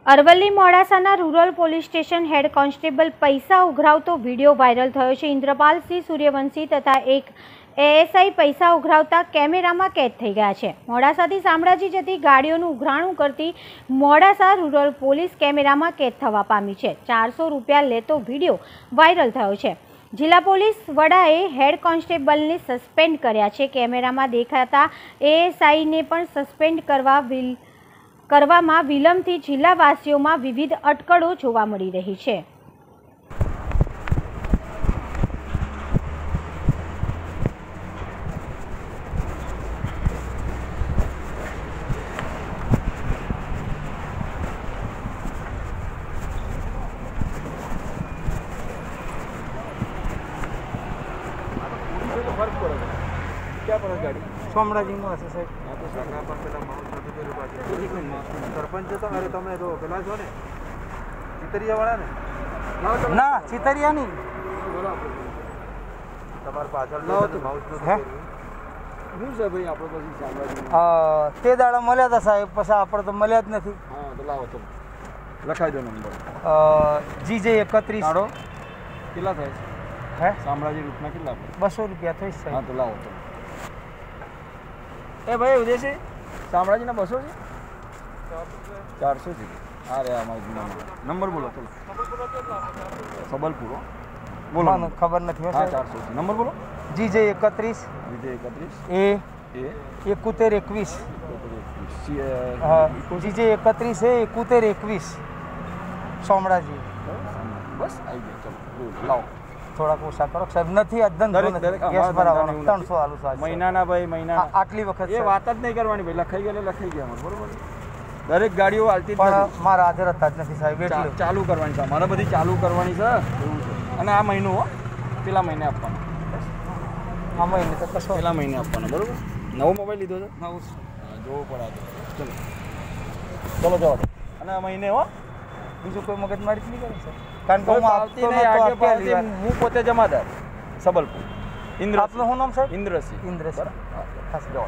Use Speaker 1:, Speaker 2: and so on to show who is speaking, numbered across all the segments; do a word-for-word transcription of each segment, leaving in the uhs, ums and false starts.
Speaker 1: અરવલ્લી મોડાસાના rural police station head constable પૈસા ઉઘરાવતો વિડીયો વાયરલ થયો છે। ઇન્દ્રપાલસિંહ સૂર્યવંશી તથા એક એએસઆઈ પૈસા ઉઘરાવતા કેમેરામાં કેદ થઈ ગયા છે। મોડાસાથી શામળાજી જતી ગાડીઓનું ઉઘરાણું કરતી મોડાસા રૂરલ પોલીસ કેમેરામાં કેદ થવા પામી છે। ચારસો રૂપિયા લેતો વિડીયો વાયરલ થયો છે। જિલ્લા પોલીસ વડાએ હેડ કોન્સ્ટેબલને સસ્પેન્ડ કર્યા છે। કેમેરામાં દેખાતા એએસઆઈને પણ સસ્પેન્ડ કરવા વિલ કરવામાં વિલંબથી જિલ્લાવાસીઓમાં વિવિધ અટકળો જોવા મળી રહી છે।
Speaker 2: क्या पड़ा गाड़ी
Speaker 3: शामળાજી में हશે साहब।
Speaker 2: हाँ तो सर पर पेला माउस नथी કર્યું પાછું સરપંચ તો અરે તમે તો પેલા છો ને ચિતરિયા વાળા ને
Speaker 3: ના ચિતરિયા નહીં
Speaker 2: તમાર પાછળ માઉસ નથી
Speaker 3: હે
Speaker 2: શું છે ભાઈ આપણો પછી શામળાજી
Speaker 3: તે દાડા મળ્યા હતા સાહેબ, પછી આપણે તો મળ્યા જ નથી।
Speaker 2: હા તો લાવો તો લખાઈ દો નંબર
Speaker 3: જીજે એકત્રીસ
Speaker 2: કાઢો કેટલા થાય છે
Speaker 3: હે
Speaker 2: શામળાજી રૂટના કેટલા
Speaker 3: બસો રૂપિયા થઈ સાહેબ।
Speaker 2: હા તો લાવો તો ए भाई उदयसी शामળાજી ना बसो जी चारसो जी आ रहा हमारे नंबर बोलो चलो सबलपुर बोलो
Speaker 3: खबर नहीं
Speaker 2: हाँ चारसो जी नंबर बोलो
Speaker 3: जीजे एकत्रीस
Speaker 2: जीजे एकत्रीस
Speaker 3: ए
Speaker 2: ए
Speaker 3: एकुतेर एकवीस जीजे एकत्रीस है एकुतेर एकवीस शामળાજી
Speaker 2: बस आई गया चलो लाओ
Speaker 3: થોડાક ઓછા કરો સાહેબ, નથી આ ધંધો નથી ગેસ ભરાવાનો ત્રણસો આલુ સાહેબ
Speaker 2: મહિનાના ભાઈ મહિના
Speaker 3: આટલી વખત
Speaker 2: એ વાત જ નહીં કરવાની ભાઈ, લખાઈ ગયેલે લખાઈ ગયા બરોબર। દરેક ગાડીઓ હાલતી
Speaker 3: પણ મારા હાજર હતા જ નથી સાહેબ, એટલે
Speaker 2: ચાલુ કરવાની છે મારે બધી ચાલુ કરવાની છે એવું છે। અને આ મહિનો પેલા મહિને આપવાનો,
Speaker 3: આ મહિને તો કશો
Speaker 2: પેલા મહિને આપવાનો બરોબર। નવો મોબાઈલ લીધો છે
Speaker 3: નવું
Speaker 2: જોવો પડે ચલો ચલો જવા દો। અને આ મહિને હો
Speaker 3: બીજું કોઈ મગજમારી નહીં કરે સર, કારણ કે હું
Speaker 2: આવતી નહીં આગે પાડતી હું પોતે જમાદાર સબલપુર ઇન્દ્ર
Speaker 3: આપનું શું નામ સાહેબ?
Speaker 2: ઇન્દ્રસિંહ
Speaker 3: ઇન્દ્રસિંહ ખાસ જવા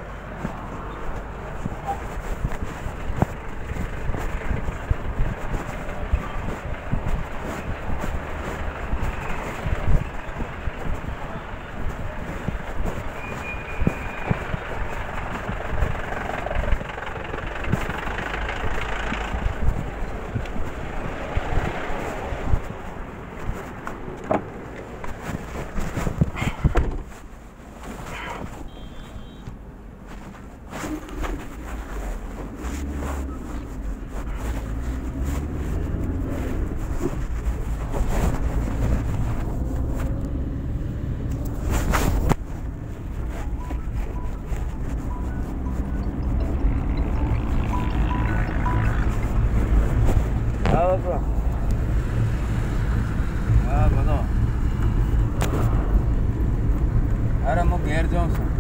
Speaker 2: અરે હું ઘેર જાઉં છું।